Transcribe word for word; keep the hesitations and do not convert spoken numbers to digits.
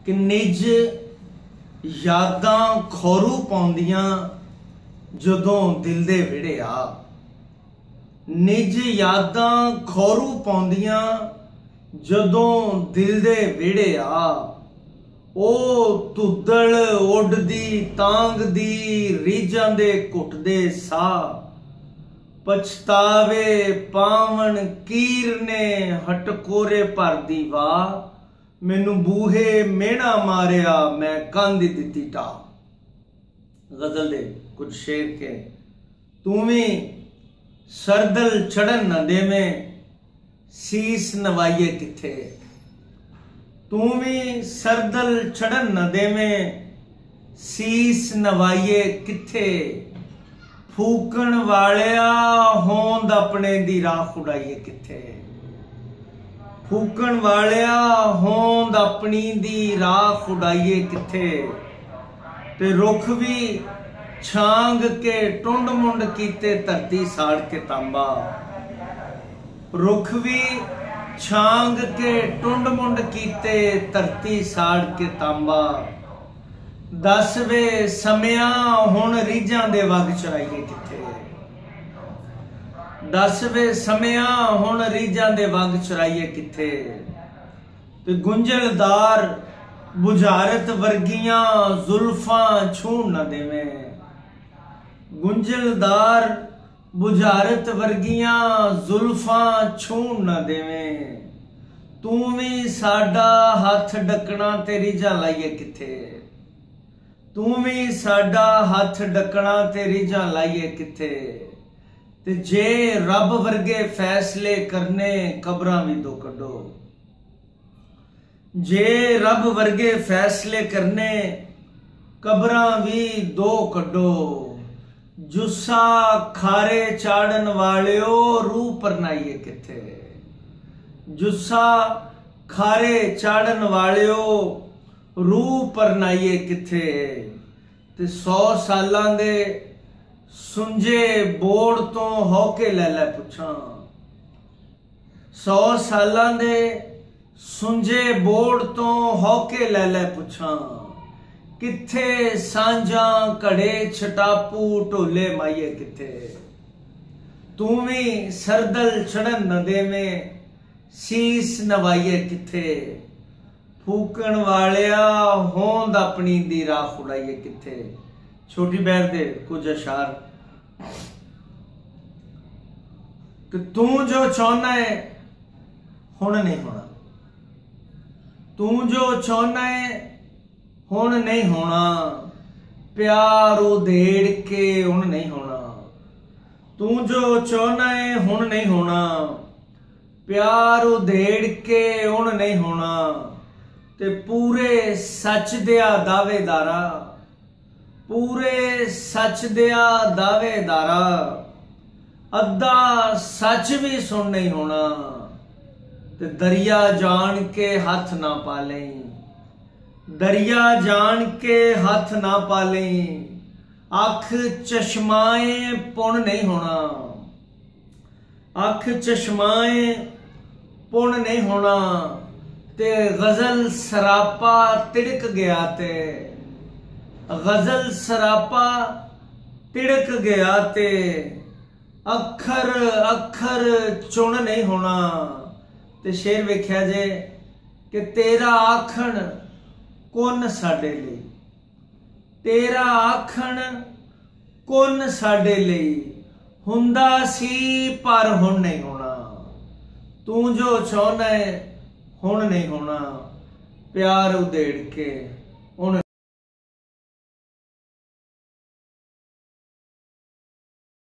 कि निज यादां खौरू पाउंदियां जदों दिल दे विड़े आ। निज यादां खौरू पाउंदियां जदों दिल दे विड़े आ। ओ तुदड़ उड़दी तांगदी रीजां दे घुटदे सा। पछतावे पावन कीर ने हटकोरे भरदी वाह। मैनू बूहे मेणा मारिया मैं कंध दिती टा। गजल दे कुछ शेर के तू भी सरदल चढ़न न देवें सीस नवाइए किथे। तू भी सरदल चढ़न न देवें सीस नवाइए किथे। फूकण वालिया होंद अपने दी राख उड़ाइए किथे। फूकण वालिया होंद अपनी दी राख उड़ाइए किथे। ते रुख भी छांग के टुंड मुंड कीते धरती साड़ के तांबा। रुख भी छांग के टुंड मुंड कीते धरती साड़ के तांबा। दस वे समिया हुण रीझां दे वग चराइए किथे। दस वे समिया हुण रीझां दे वग चराइए किथे। ते गुंजलदार बुझारत वर्गियां जुल्फां छूण न देवें। गुंजलदार बुझारत वर्गियां जुल्फां छूण न देवें। तू भी साडा हथ डकना ते रीझां लाइए किथे। तू भी साडा हथ डकना ते रीझां लाइए किथे। ते जे रब वर्गे फैसले करने कबरां भी दो कड्डो। जे रब वर्गे फैसले करने कबरां भी दो कड्डो। जुस्सा खारे चाड़न वालियो रूह परनाइए किथे। जुस्सा खारे चाड़न वालियो रूह परनाइए किथे। ते सौ सालां दे सुंजे बोड़ तो होके लै लै पुछां। सौ सालां दे सुंजे बोड़ तो होके लै लै पुछां। किथे सांझां घड़े छटापू ढोले माइए किथे। तू भी सरदल चढ़न न देवें सीस नवाइए किथे। फूकण वालिया होंद अपनी दी राख उड़ाइए किथे। छोटी बहर दे कुछ अशार कि तू जो चाहना है हुण नहीं होना। तू जो चाहना है हुण नहीं होना। प्यार उधेड़ के हुण नहीं होना। तू जो चाहना है हुण नहीं होना। प्यार उधेड़ के हुण नहीं होना। ते पूरे सच दिया दावेदारा। पूरे सच दिया दावेदारा। अद्धा सच भी सुन नहीं होना। ते दरिया जान के हाथ ना पालें। दरिया जान के हाथ ना पालें। अख चश्माए पुन नहीं होना। अख चश्माए पुन नहीं होना। ते गजल सरापा तिड़क गया। ते गजल सरापा तिड़क गया। ते अखर अखर चुन नहीं होना। ते शेर वेख्या जे कि तेरा आखण कुन साडे लई। तेरा आखण कुन साडे लई। हुंदा सी पर हुण नहीं होना। तू जो चाहना है हुण नहीं होना। प्यार उधेड़ के हुण